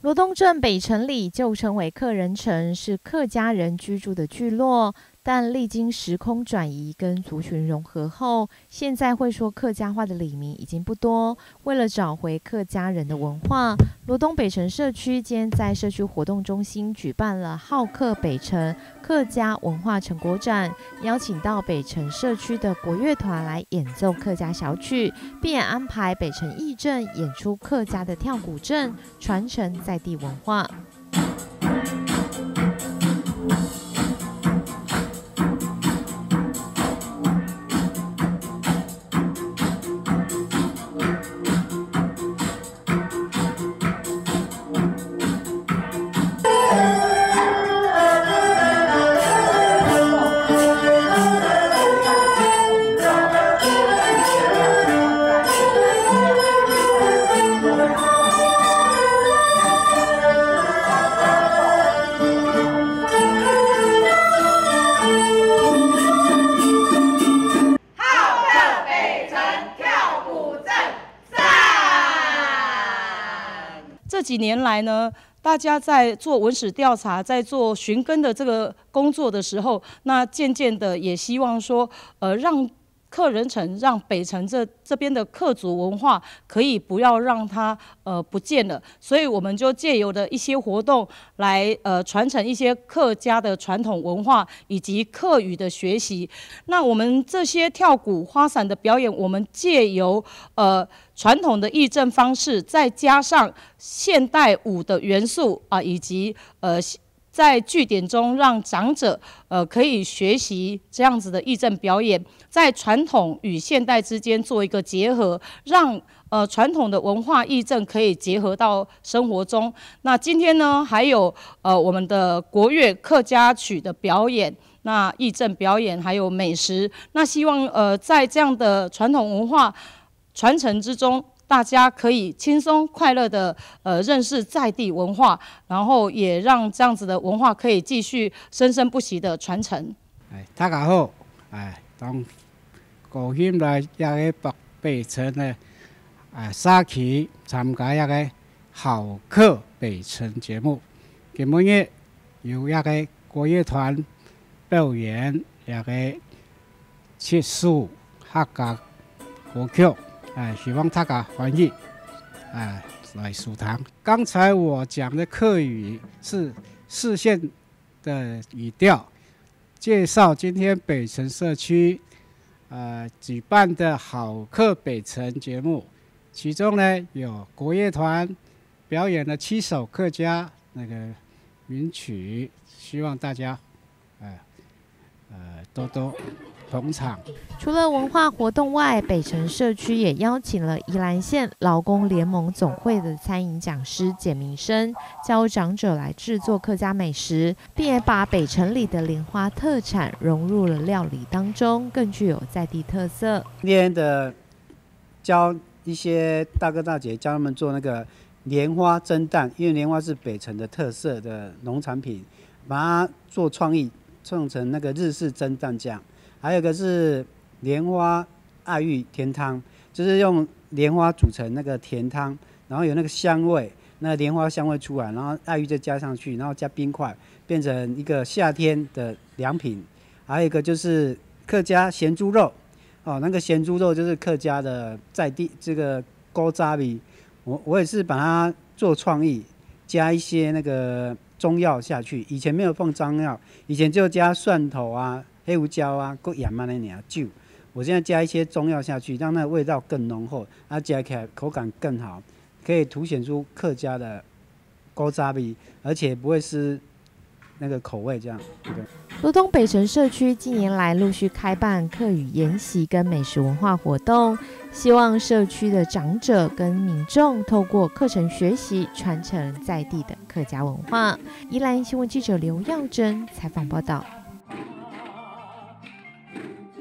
罗东镇北城里旧称为客人城，是客家人居住的聚落。但历经时空转移跟族群融合后，现在会说客家话的里民已经不多。为了找回客家人的文化，罗东北城社区今天在社区活动中心举办了好客北城客家文化成果展，邀请到北城社区的国乐团来演奏客家小曲，并也安排北城义镇演出客家的跳古镇，传承在地文化。 这几年来呢，大家在做文史调查、在做寻根的这个工作的时候，那渐渐的也希望说，让客人城、让北城这边的客族文化可以不要让它不见了，所以我们就借由的一些活动来传承一些客家的传统文化以及客语的学习。那我们这些跳鼓、花伞的表演，我们借由传统的义阵方式，再加上现代舞的元素啊，以及在据点中让长者可以学习这样子的义阵表演，在传统与现代之间做一个结合，让传统的文化义阵可以结合到生活中。那今天呢，还有我们的国乐客家曲的表演，那义阵表演还有美食。那希望在这样的传统文化传承之中，大家可以轻松快乐的认识在地文化，然后也让这样子的文化可以继续生生不息的传承。 大家好，当高兴来一个北城的社区参加一个好客北城节目。今日有一个国乐团表演一个切数客家歌曲。希望大家欢迎来收听。刚才我讲的客语是市县的语调，介绍今天北城社区举办的好客北城节目，其中呢有国乐团表演了7首客家那个民曲，希望大家多多捧场。 除了文化活动外，北城社区也邀请了宜兰县劳工联盟总会的餐饮讲师简明生，教长者来制作客家美食，并也把北城里的莲花特产融入了料理当中，更具有在地特色。 今天的教一些大哥大姐，教他们做那个莲花蒸蛋，因为莲花是北城的特色的农产品，把它做创意，创成那个日式蒸蛋酱。还有一个是莲花爱玉甜汤，就是用莲花煮成那个甜汤，然后有那个香味，那莲花香味出来，然后爱玉再加上去，然后加冰块，变成一个夏天的良品。还有一个就是客家咸猪肉，那个咸猪肉就是客家的在地这个古早味，我也是把它做创意，加一些那个中药下去，以前没有放中药，以前就加蒜头啊、黑胡椒啊、搁盐啊那点酒。我现在加一些中药下去，让那个味道更浓厚，加起来口感更好，可以凸显出客家的古早味，而且不会是那个口味这样。 罗东北城社区近年来陆续开办客语研习跟美食文化活动，希望社区的长者跟民众透过课程学习，传承在地的客家文化。宜兰新闻记者刘耀珍采访报道。